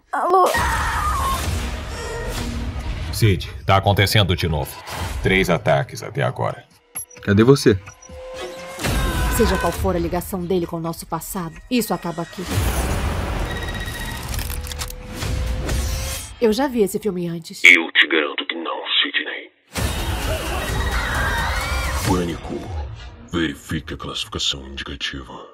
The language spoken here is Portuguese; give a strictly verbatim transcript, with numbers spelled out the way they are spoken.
Alô? Sid, tá acontecendo de novo. Três ataques até agora. Cadê você? Seja qual for a ligação dele com o nosso passado, isso acaba aqui. Eu já vi esse filme antes. Eu te garanto que não, Sidney. Pânico. Verifique a classificação indicativa.